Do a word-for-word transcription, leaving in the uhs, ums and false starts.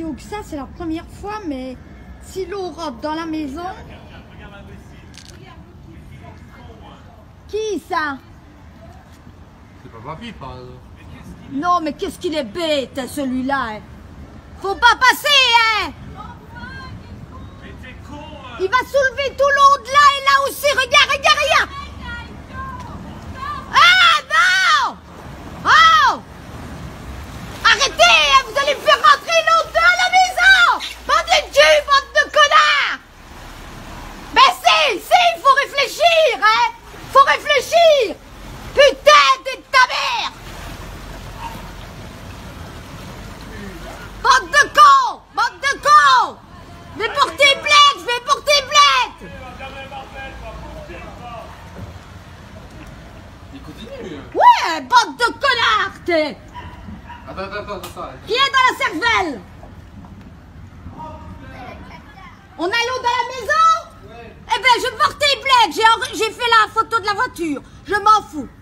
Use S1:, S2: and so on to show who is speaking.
S1: aussi haut que ça, c'est la première fois, mais si l'eau rentre dans la maison... Qui ça?
S2: C'est pas papy, par exemple.
S1: Non, mais qu'est-ce qu'il est bête, hein, celui-là. Hein. Faut pas passer, hein. Il va soulever tout l'eau de là et là aussi. Regarde, regarde, regarde. Ah, non. Oh. Arrêtez, hein, vous allez me faire rentrer l'eau dans la maison. Bande de cul, bande de connards. Ben si, si, il faut réfléchir, hein. Faut réfléchir. Putain, t'es de ta mère. Bande de cons! Bande de cons! Je vais porter plainte! Je vais porter plainte!
S2: Il continue.
S1: Ouais, bande de connards, t'es!
S2: Attends, attends, attends, attends.
S1: Qui est dans la cervelle? On a l'eau dans la maison?
S2: Ouais.
S1: Eh ben, je vais porter plainte! J'ai fait la photo de la voiture. Je m'en fous.